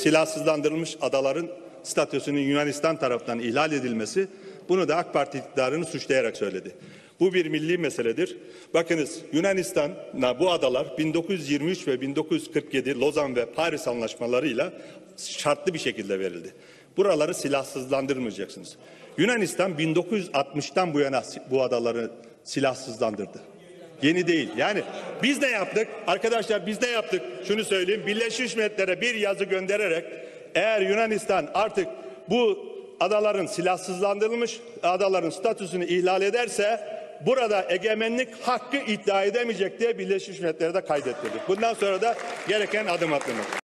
silahsızlandırılmış adaların statüsünün Yunanistan tarafından ihlal edilmesi, bunu da AK Parti iktidarını suçlayarak söyledi. Bu bir milli meseledir. Bakınız, Yunanistan'a bu adalar 1923 ve 1947 Lozan ve Paris anlaşmalarıyla şartlı bir şekilde verildi. Buraları silahsızlandırmayacaksınız. Yunanistan 1960'tan bu yana bu adaları silahsızlandırdı. Yeni değil. Yani biz de yaptık. Arkadaşlar biz de yaptık. Şunu söyleyeyim. Birleşmiş Milletler'e bir yazı göndererek eğer Yunanistan artık bu adaların silahsızlandırılmış adaların statüsünü ihlal ederse burada egemenlik hakkı iddia edemeyecek diye Birleşmiş Milletler'e de kaydettirdik. Bundan sonra da gereken adım atılır.